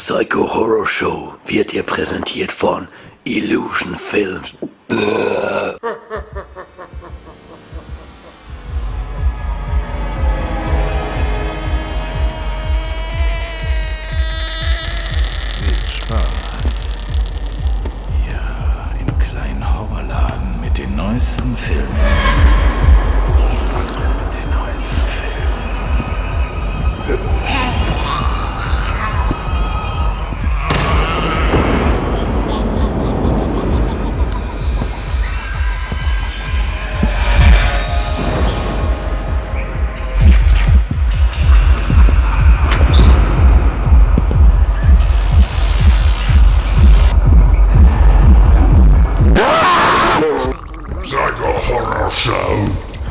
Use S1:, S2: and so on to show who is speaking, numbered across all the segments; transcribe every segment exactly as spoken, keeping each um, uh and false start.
S1: Psycho Horror Show wird dir präsentiert von Illusion Films.
S2: Viel Spaß. Ja, im kleinen Horrorladen mit den neuesten Filmen. Mit den neuesten Filmen.
S3: Psycho Horror Show.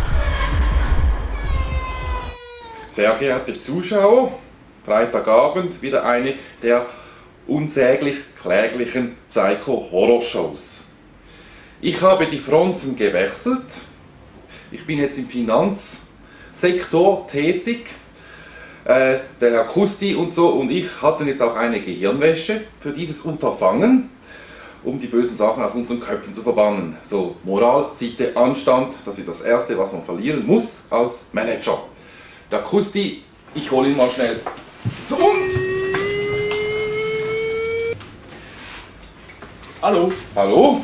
S4: Sehr geehrte Zuschauer, Freitagabend wieder eine der unsäglich kläglichen Psycho-Horror-Shows. Ich habe die Fronten gewechselt. Ich bin jetzt im Finanzsektor tätig. Äh, der Herr Kusti und so und ich hatten jetzt auch eine Gehirnwäsche für dieses Unterfangen, um die bösen Sachen aus unseren Köpfen zu verbannen. So, Moral, Sitte, Anstand, das ist das Erste, was man verlieren muss als Manager. Der Kusti, ich hole ihn mal schnell zu uns.
S5: Hallo.
S4: Hallo?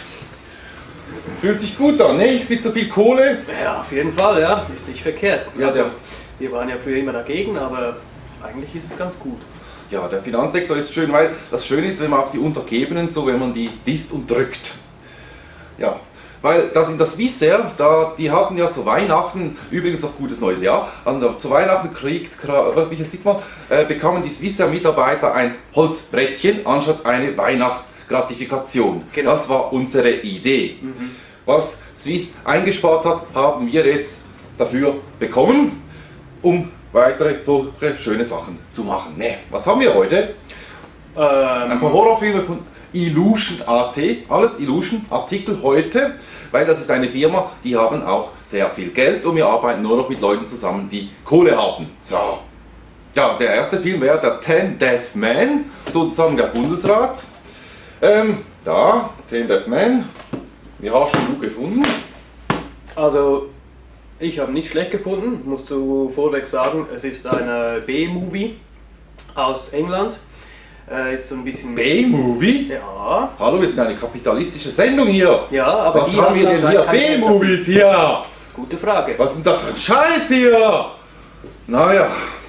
S4: Fühlt sich gut an, ne? Mit so viel Kohle.
S5: Ja, auf jeden Fall, ja. Ist nicht verkehrt.
S4: Ja,
S5: also,
S4: der,
S5: wir waren ja früher immer dagegen, aber eigentlich ist es ganz gut.
S4: ja, der Finanzsektor ist schön, weil das Schöne ist, wenn man auch die Untergebenen so, wenn man die disst und drückt. Ja, weil das in der Swissair, da, die hatten ja zu Weihnachten, übrigens auch gutes neues Jahr, also zu Weihnachten kriegt, wie sieht man, äh, bekamen die Swissair-Mitarbeiter ein Holzbrettchen anstatt eine Weihnachtsgratifikation.
S5: Genau.
S4: Das war unsere Idee.
S5: Mhm.
S4: Was Swiss eingespart hat, haben wir jetzt dafür bekommen, um weitere solche schöne Sachen zu machen. Ne, was haben wir heute?
S5: Ähm,
S4: Ein paar Horrorfilme von Illusion Punkt A T, alles Illusion, Artikel heute, weil das ist eine Firma, die haben auch sehr viel Geld und wir arbeiten nur noch mit Leuten zusammen, die Kohle haben. So. Ja, der erste Film wäre der Ten Death Man, sozusagen der Bundesrat. Ähm, da, Ten Death Man. Wie hast du gefunden?
S5: also, ich habe nicht schlecht gefunden, musst du vorweg sagen. Es ist ein B-Movie aus England. Äh, ist so ein bisschen...
S4: B-Movie?
S5: Ja.
S4: Hallo, wir sind eine kapitalistische Sendung hier.
S5: Ja, aber
S4: Was
S5: die
S4: haben wir denn hier?
S5: anscheinend kein Geld dafür.
S4: B-Movies hier!
S5: Gute Frage.
S4: Was ist denn das für ein Scheiß hier? Naja.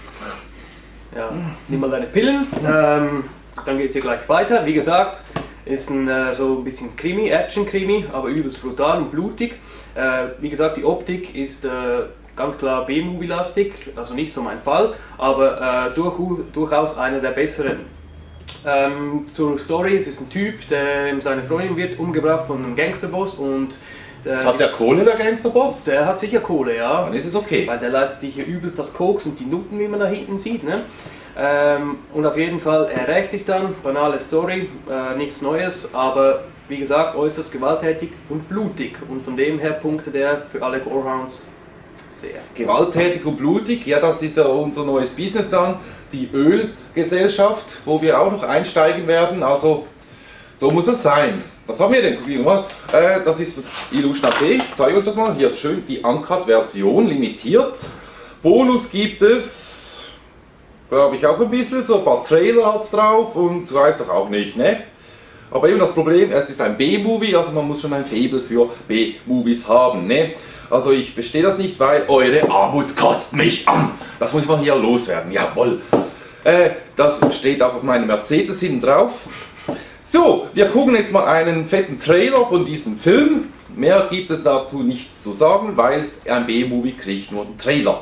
S5: Ja, nimm mal deine Pillen, ähm, dann geht es hier gleich weiter. Wie gesagt, ist ein äh, so ein bisschen Krimi, Action-Krimi, aber übelst brutal und blutig. Äh, wie gesagt, die Optik ist äh, ganz klar B-Movie-lastig, also nicht so mein Fall, aber äh, durch, durchaus einer der besseren. Ähm, zur Story, es ist ein Typ, der, seine Freundin wird umgebracht von einem Gangsterboss und der,
S4: Hat der Kohle, der Gangsterboss?
S5: der hat sicher Kohle, ja.
S4: Dann ist es okay.
S5: Weil der leistet sich hier übelst das Koks und die Nutten, wie man da hinten sieht. Ne? Ähm, und auf jeden Fall, er rächt sich dann, banale Story, äh, nichts Neues, aber wie gesagt, äußerst gewalttätig und blutig. Und von dem her punktet er für alle Gorehounds sehr.
S4: Gewalttätig und blutig, ja, das ist ja unser neues Business dann, die Ölgesellschaft, wo wir auch noch einsteigen werden, also so muss es sein. Was haben wir denn? Gucken wir mal. Äh, das ist Illusion Punkt A T, ich zeige euch das mal, hier ist schön die Uncut-Version, limitiert. Bonus gibt es, glaube ich auch ein bisschen, so ein paar Trailer hat es drauf und weiß doch auch nicht, ne? Aber eben das Problem, es ist ein B-Movie, also man muss schon ein Faible für B-Movies haben, ne? Also ich verstehe das nicht, weil eure Armut kotzt mich an. Das muss man hier loswerden, jawohl. Äh, das steht auch auf meinem Mercedes hinten drauf. So, wir gucken jetzt mal einen fetten Trailer von diesem Film. Mehr gibt es dazu nichts zu sagen, weil ein B-Movie kriegt nur einen Trailer.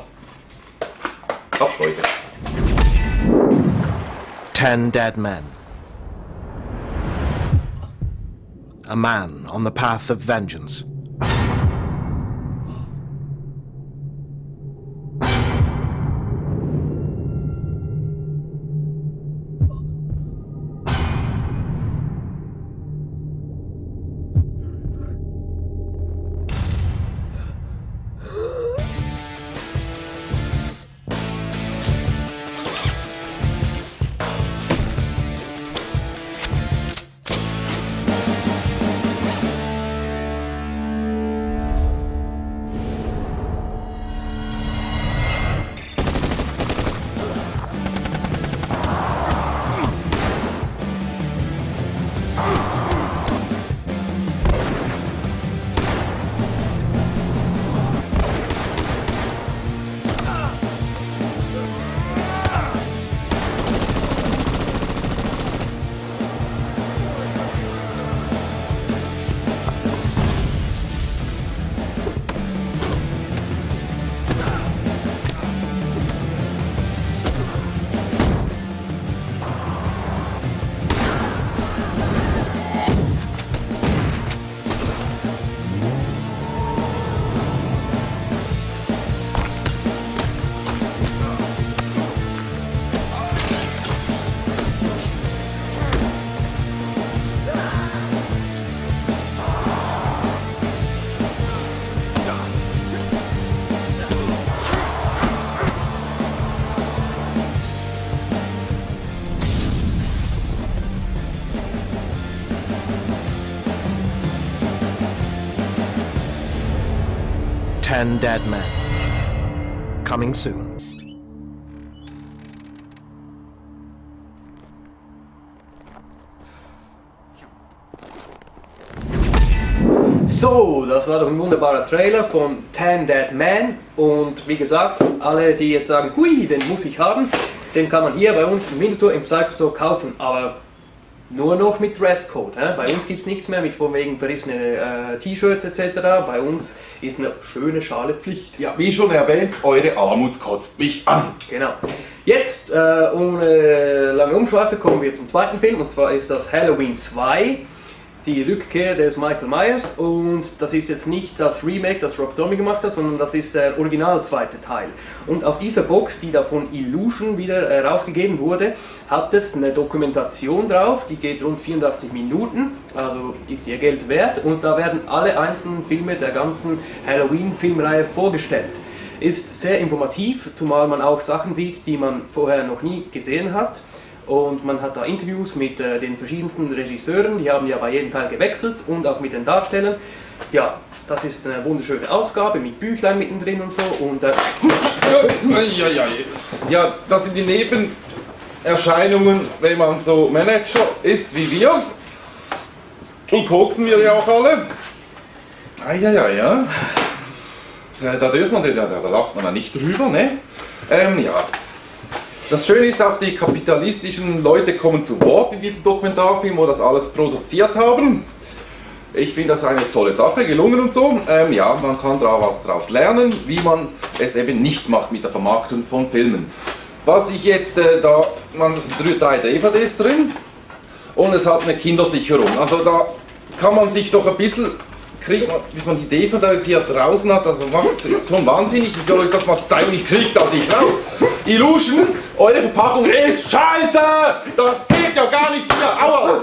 S4: Habt Freude.
S6: Ten dead men. A man on the path of vengeance. Ten Dead Men. Coming soon.
S5: So, das war doch ein wunderbarer Trailer von Ten Dead Men und wie gesagt, alle die jetzt sagen, hui, den muss ich haben, den kann man hier bei uns im Winterthur im Psycho Store kaufen, aber nur noch mit Dresscode. He? Bei uns gibt es nichts mehr mit von wegen verrissene äh, T-Shirts et cetera. Bei uns ist eine schöne Schale Pflicht.
S4: Ja, wie schon erwähnt, eure Armut kotzt mich an.
S5: Genau. Jetzt, äh, ohne lange Umschweife, kommen wir zum zweiten Film und zwar ist das Halloween zwei. Die Rückkehr des Michael Myers und das ist jetzt nicht das Remake, das Rob Zombie gemacht hat, sondern das ist der original zweite Teil. Und auf dieser Box, die da von Illusion wieder äh, rausgegeben wurde, hat es eine Dokumentation drauf, die geht rund vierundachtzig Minuten, also ist ihr Geld wert und da werden alle einzelnen Filme der ganzen Halloween-Filmreihe vorgestellt. Ist sehr informativ, zumal man auch Sachen sieht, die man vorher noch nie gesehen hat. Und man hat da Interviews mit äh, den verschiedensten Regisseuren, die haben ja bei jedem Teil gewechselt und auch mit den Darstellern. Ja, das ist eine wunderschöne Ausgabe mit Büchlein mittendrin und so. Und, äh
S4: ja, ja, ja, das sind die Nebenerscheinungen, wenn man so Manager ist wie wir. Und koksen wir ja auch alle. Ah, ja, ja, ja. Ja, da dürfen man, da, da lacht man ja nicht drüber, ne? Ähm, ja. Das Schöne ist auch, die kapitalistischen Leute kommen zu Wort in diesem Dokumentarfilm, wo das alles produziert haben. Ich finde das eine tolle Sache, gelungen und so. Ähm, ja, man kann da was daraus lernen, wie man es eben nicht macht mit der Vermarktung von Filmen. Was ich jetzt äh, da, man, es sind drei D V Ds drin und es hat eine Kindersicherung. Also da kann man sich doch ein bisschen kriegt man, bis man die D V Ds hier draußen hat, also macht, ist schon wahnsinnig. Ich will euch das mal zeigen, ich krieg das nicht raus. Illusion, eure Verpackung ist scheiße! Das geht ja gar nicht mehr! Aua!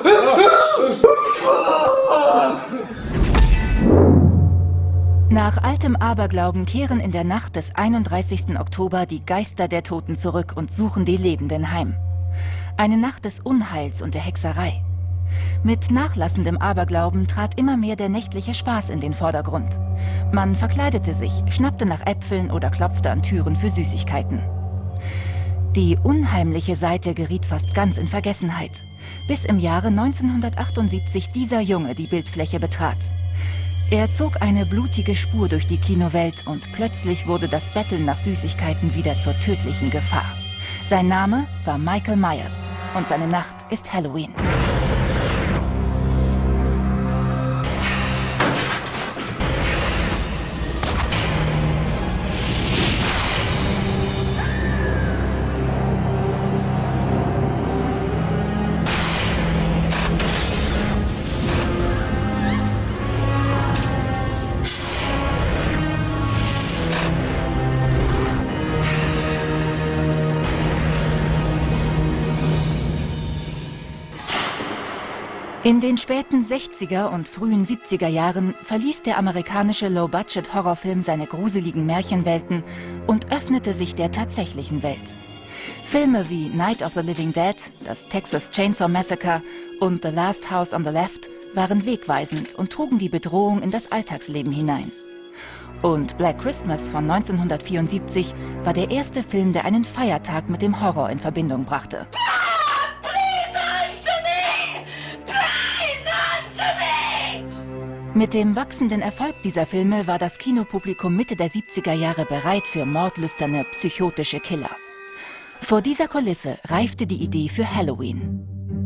S3: Nach altem Aberglauben kehren in der Nacht des einunddreißigsten Oktober die Geister der Toten zurück und suchen die Lebenden heim. Eine Nacht des Unheils und der Hexerei. Mit nachlassendem Aberglauben trat immer mehr der nächtliche Spaß in den Vordergrund. Man verkleidete sich, schnappte nach Äpfeln oder klopfte an Türen für Süßigkeiten. Die unheimliche Seite geriet fast ganz in Vergessenheit, bis im Jahre neunzehnhundertachtundsiebzig dieser Junge die Bildfläche betrat. Er zog eine blutige Spur durch die Kinowelt und plötzlich wurde das Betteln nach Süßigkeiten wieder zur tödlichen Gefahr. Sein Name war Michael Myers und seine Nacht ist Halloween. In den späten sechziger und frühen siebziger Jahren verließ der amerikanische Low-Budget-Horrorfilm seine gruseligen Märchenwelten und öffnete sich der tatsächlichen Welt. Filme wie Night of the Living Dead, das Texas Chainsaw Massacre und The Last House on the Left waren wegweisend und trugen die Bedrohung in das Alltagsleben hinein. Und Black Christmas von neunzehnhundertvierundsiebzig war der erste Film, der einen Feiertag mit dem Horror in Verbindung brachte. Mit dem wachsenden Erfolg dieser Filme war das Kinopublikum Mitte der siebziger Jahre bereit für mordlüsterne, psychotische Killer. Vor dieser Kulisse reifte die Idee für Halloween.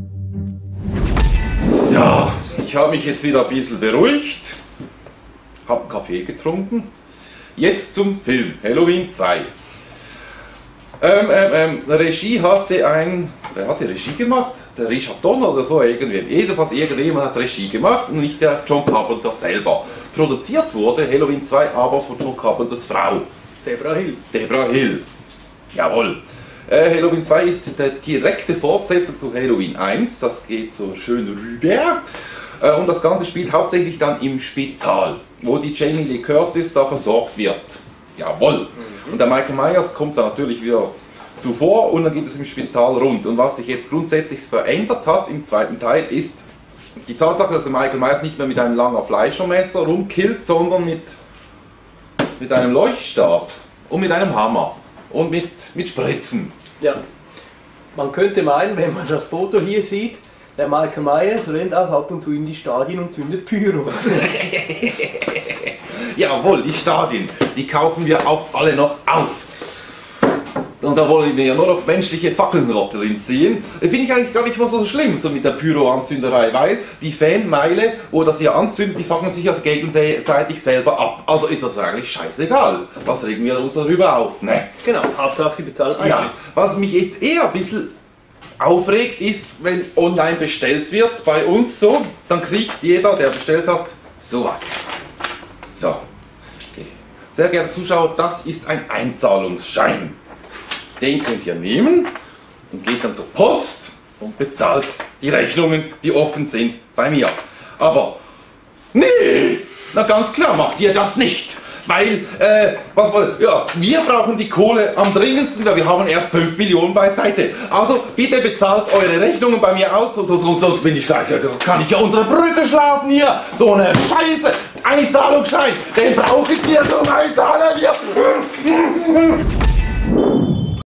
S4: So, ich habe mich jetzt wieder ein bisschen beruhigt, habe einen Kaffee getrunken. Jetzt zum Film Halloween zwei. Ähm, ähm, ähm, Regie hatte ein, wer hat die Regie gemacht? Der Richard Donner oder so irgendwie. Jedenfalls irgendjemand hat Regie gemacht und nicht der John Carpenter selber. Produziert wurde Halloween zwei aber von John Carpenters Frau.
S5: Debra Hill.
S4: Debra Hill. Jawohl. Äh, Halloween zwei ist die direkte Fortsetzung zu Halloween eins. Das geht so schön rüber. Äh, und das Ganze spielt hauptsächlich dann im Spital, wo die Jamie Lee Curtis da versorgt wird. Jawohl. Mhm. Und der Michael Myers kommt da natürlich wieder zuvor und dann geht es im Spital rund. Und was sich jetzt grundsätzlich verändert hat im zweiten Teil ist die Tatsache, dass der Michael Myers nicht mehr mit einem langen Fleischermesser rumkillt, sondern mit, mit einem Leuchtstab und mit einem Hammer und mit, mit Spritzen.
S5: Ja. Man könnte meinen, wenn man das Foto hier sieht, der Michael Myers rennt auch ab und zu in die Stadien und zündet Pyros.
S4: Jawohl, die Stadien, die kaufen wir auch alle noch auf. Und da wollen wir ja nur noch menschliche Fackeln drin sehen. Finde ich eigentlich gar nicht mal so schlimm, so mit der Pyro-Anzünderei, weil die Fanmeile, wo das hier anzündet, die fackeln sich ja gegenseitig selber ab. Also ist das eigentlich scheißegal. Was regen wir uns darüber auf, ne?
S5: Genau, Hauptsache sie bezahlen Eintritt.
S4: Ja, was mich jetzt eher ein bisschen aufregt, ist, wenn online bestellt wird bei uns so, dann kriegt jeder, der bestellt hat, sowas. So. Okay. Sehr geehrte Zuschauer, das ist ein Einzahlungsschein. Den könnt ihr nehmen und geht dann zur Post und bezahlt die Rechnungen, die offen sind bei mir. Aber, nee, na ganz klar, macht ihr das nicht. Weil, äh, was wollt, ja, wir brauchen die Kohle am dringendsten, weil wir haben erst fünf Millionen beiseite. Also, bitte bezahlt eure Rechnungen bei mir aus, sonst so, so, so bin ich gleich, da kann ich ja unter der Brücke schlafen hier. So eine Scheiße, Einzahlungsschein, den brauche ich hier zum Einzahlen hier.